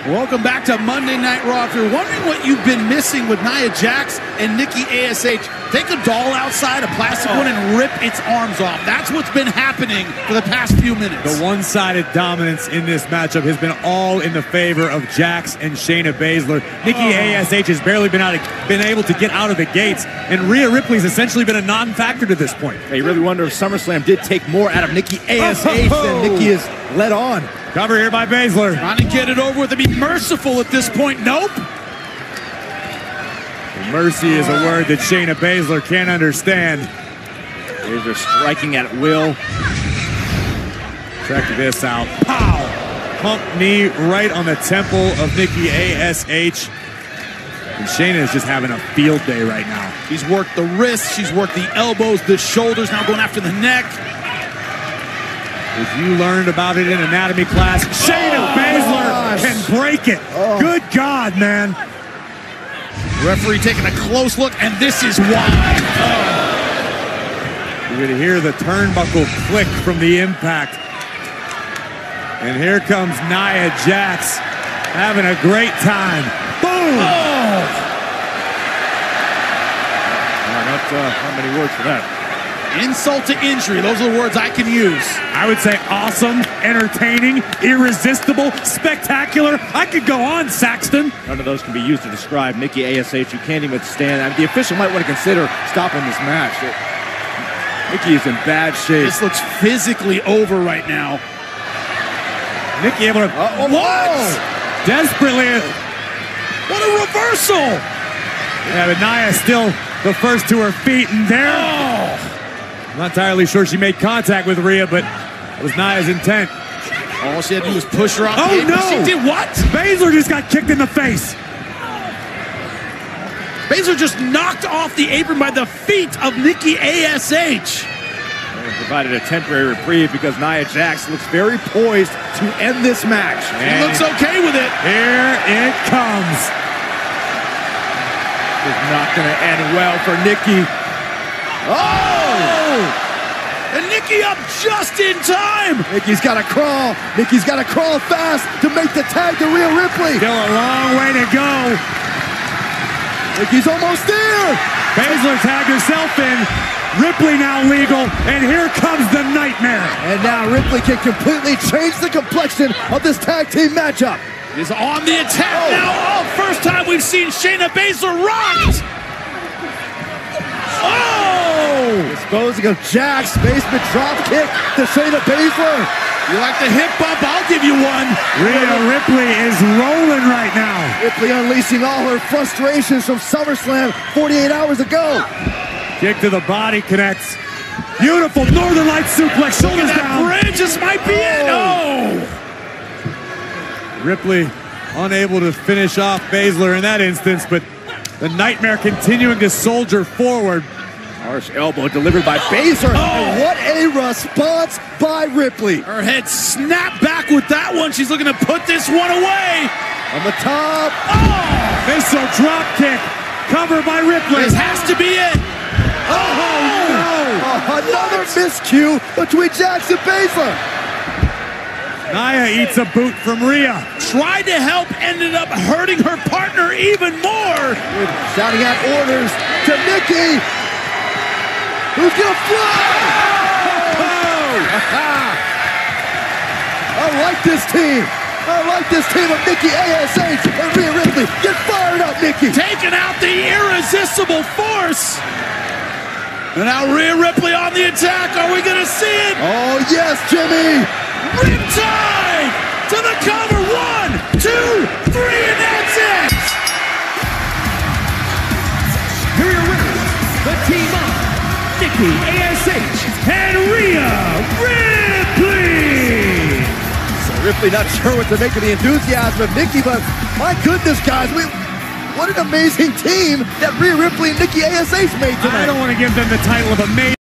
Welcome back to Monday Night Raw. If you're wondering what you've been missing with Nia Jax and Nikki ASH, take a doll outside, a plastic one, and rip its arms off. That's what's been happening for the past few minutes. The one-sided dominance in this matchup has been all in the favor of Jax and Shayna Baszler. Nikki ASH has barely been able to get out of the gates, and Rhea Ripley's essentially been a non-factor to this point. Yeah, you really wonder if SummerSlam did take more out of Nikki ASH than Nikki is led on. Cover here by Baszler. Trying to get it over with and be merciful at this point. Nope. Mercy is a word that Shayna Baszler can't understand. Baszler striking at will. Check this out. Pow! Pump knee right on the temple of Nikki ASH. And Shayna is just having a field day right now. She's worked the wrists, she's worked the elbows, the shoulders, now going after the neck. If you learned about it in anatomy class, Shayna Baszler can break it. Good God, man. Referee taking a close look, and this is why. You're going to hear the turnbuckle click from the impact. And here comes Nia Jax having a great time. Boom! Not many words for that. Insult to injury, those are the words I can use. I would say awesome, entertaining, irresistible, spectacular. I could go on, Saxton. None of those can be used to describe Nikki ASH. You can't even stand that. The official might want to consider stopping this match. Nikki is in bad shape. This looks physically over right now. Nikki able to... what? Desperately. What a reversal! Yeah, but Nia still the first to her feet, and there... I'm not entirely sure she made contact with Rhea, but it was Nia's intent. All she had to do was push her off the apron. No! She did what? Baszler just got kicked in the face. Baszler just knocked off the apron by the feet of Nikki ASH. They provided a temporary reprieve because Nia Jax looks very poised to end this match. He looks okay with it. Here it comes. It's not going to end well for Nikki. And Nikki up just in time. Nikki's got to crawl. Nikki's got to crawl fast to make the tag to Rhea Ripley. Still a long way to go. Nikki's almost there. Baszler tagged herself in. Ripley now legal, and here comes the nightmare. And now Ripley can completely change the complexion of this tag team matchup. Is on the attack now. First time we've seen Shayna Baszler rocked. Disposing of Jax, basement drop kick to Shayna Baszler. You like the hip bump? I'll give you one. Rhea Ripley is rolling right now. Ripley unleashing all her frustrations from SummerSlam 48 hours ago. Kick to the body connects. Beautiful Northern Lights suplex. Shoulders down. Bridge, this might be it. Oh! Ripley unable to finish off Baszler in that instance, but the nightmare continuing to soldier forward. Harsh elbow delivered by Baszler. And what a response by Ripley. Her head snapped back with that one. She's looking to put this one away. On the top. Missile drop kick. Cover by Ripley. This has to be it. Another miscue between Jax and Baszler. Nia eats a boot from Rhea. Tried to help, ended up hurting her partner even more. Shouting out orders to Nikki. Who's gonna fly? I like this team. I like this team of Nikki ASH and Rhea Ripley. Get fired up, Nikki. Taking out the irresistible force. And now Rhea Ripley on the attack. Are we gonna see it? Oh yes, Jimmy. Riptide to the cover. 1, 2, 3, and that's it. Here are your winners, the team of Nikki ASH and Rhea Ripley. So Ripley not sure what to make of the enthusiasm of Nikki, but my goodness, guys, what an amazing team that Rhea Ripley and Nikki ASH made tonight. I don't want to give them the title of amazing.